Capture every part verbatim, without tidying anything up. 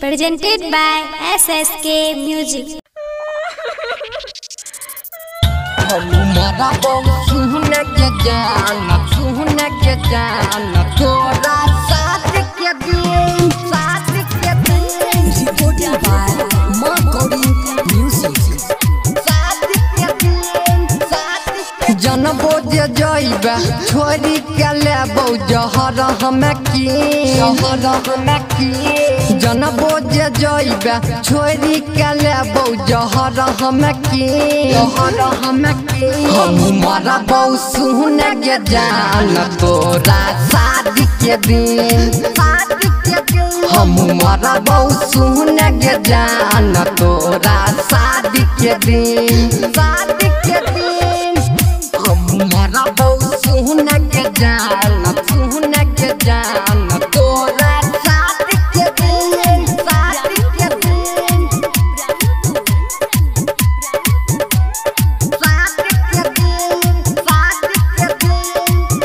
presented by S S K Music. हमारा बहुत सुनने के जाना सुनने के जाना तोरा साथ के दिन साथ के दिन recording by Marconi Music. साथ के दिन साथ के जनबो जे जाइबे छोरी के लेबो जहर हमें की जहर हमें की जनबो जे जाइबे छोरी के लेबो जहर हमें की जहर हमें की हम मारा बहु सुने के जान तोरा शादी के दिन शादी के दिन हम मारा बहु सुने के जान तोरा शादी के दिन शादी के दिन हम मारा बहु सुने के जान सुने के जान तोरा शादी के दिन शादी के दिन शादी के दिन शादी के दिन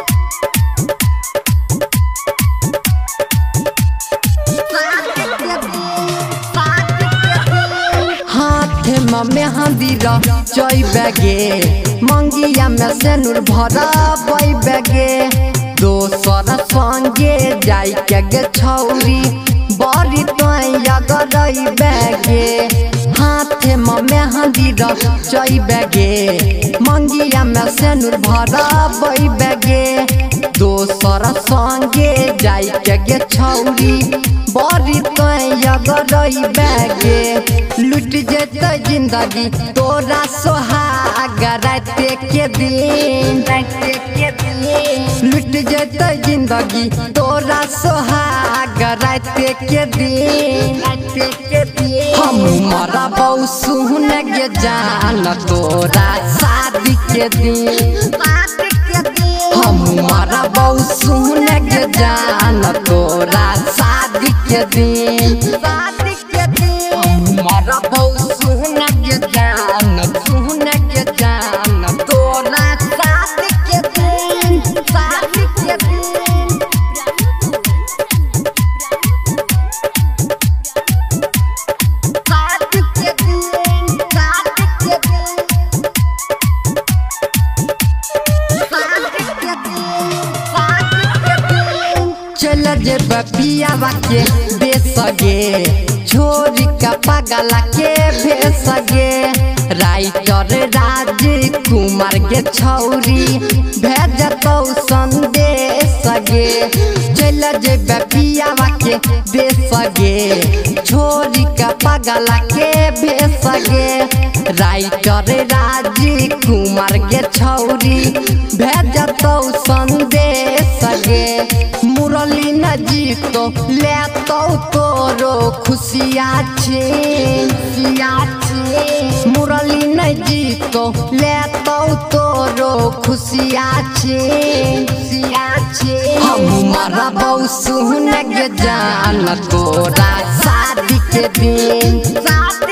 शादी के दिन शादी के दिन हाथ में मेहंदी रचई बैगे मंगिया में सेनुर भरा बई बैगे दोसर संगे जाई के गे छौरी बड़ी तैया गरई बैगे हाथ में मेहंदी रचई बैगे मंगिया में सेनुर भरा बई बैगे दोसर संगे जाई के गे छौरी बड़ी तैया गरई बैगे लुट जेते जिंदगी तोरा सोहाग राते के दिन राते के दिन लुट जेते जिंदगी तोरा सोहाग राते के दिन राते के दिन हम मरा बहु सुने के जान तोरा शादी के दिन शादी के दिन हम मरा बहु सुने के जान तोरा शादी के दिन शादी के दिन हमारा बहु सुने के जान सुने के जान तोरा शादी के दिन शादी के दिन शादी के दिन शादी के दिन शादी के दिन शादी के दिन चल जे पियावा के बेसगे छोरी का पगला के भेसगे राइटर राज कुमार के छौरी भेजतौ संदेश गे चल जे पियावा के बेसगे छोरी का पगला के भेसगे राइटर राज कुमार के छौरी भेजतौ संदेश गे मुरली न जीतो लेतौ तोरो खुशिया छे खुशिया छे मुरली न जीतो लेतौ तोरो खुशिया छे खुशिया छे हम मारा बहु सुने के जान तोरा शादी के दिन शादी